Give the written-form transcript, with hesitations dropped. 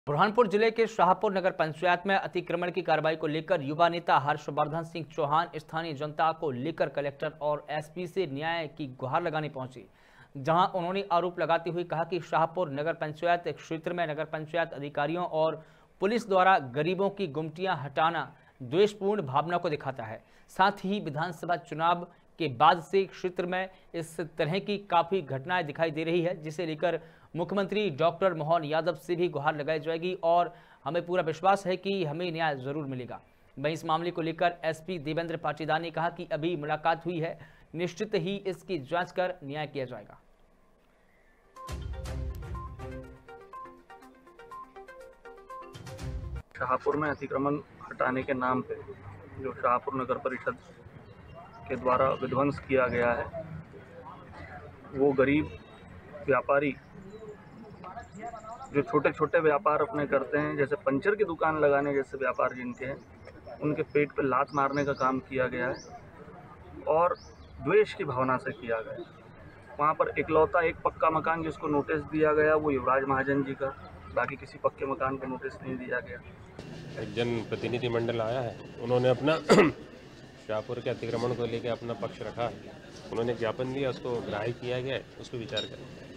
बुरहानपुर जिले के शाहपुर नगर पंचायत में अतिक्रमण की कार्रवाई को लेकर युवा नेता हर्षवर्धन सिंह चौहान स्थानीय जनता को लेकर कलेक्टर और एसपी से न्याय की गुहार लगाने पहुंचे, जहां उन्होंने आरोप लगाते हुए कहा कि शाहपुर नगर पंचायत क्षेत्र में नगर पंचायत अधिकारियों और पुलिस द्वारा गरीबों की गुमटियां हटाना द्वेषपूर्ण भावना को दिखाता है। साथ ही विधानसभा चुनाव के बाद से क्षेत्र में इस तरह की काफ़ी घटनाएं दिखाई दे रही है, जिसे लेकर मुख्यमंत्री डॉक्टर मोहन यादव से भी गुहार लगाई जाएगी और हमें पूरा विश्वास है कि हमें न्याय जरूर मिलेगा। वहीं इस मामले को लेकर एसपी देवेंद्र पाटीदार ने कहा कि अभी मुलाकात हुई है, निश्चित ही इसकी जांच कर न्याय किया जाएगा। शाहपुर में अतिक्रमण हटाने के नाम पे जो शाहपुर नगर परिषद के द्वारा विध्वंस किया गया है, वो गरीब व्यापारी जो छोटे छोटे व्यापार अपने करते हैं, जैसे पंचर की दुकान लगाने जैसे व्यापार जिनके हैं, उनके पेट पे लात मारने का काम किया गया है और द्वेष की भावना से किया गया। वहाँ पर इकलौता एक पक्का मकान जिसको नोटिस दिया गया वो युवराज महाजन जी का, बाकी किसी पक्के मकान को नोटिस नहीं दिया गया। एक जन प्रतिनिधि मंडल आया है, उन्होंने अपना शाहपुर के अतिक्रमण को लेकर अपना पक्ष रखा है। उन्होंने ज्ञापन दिया, उसको ग्राह्य किया गया है, उस पर विचार करें।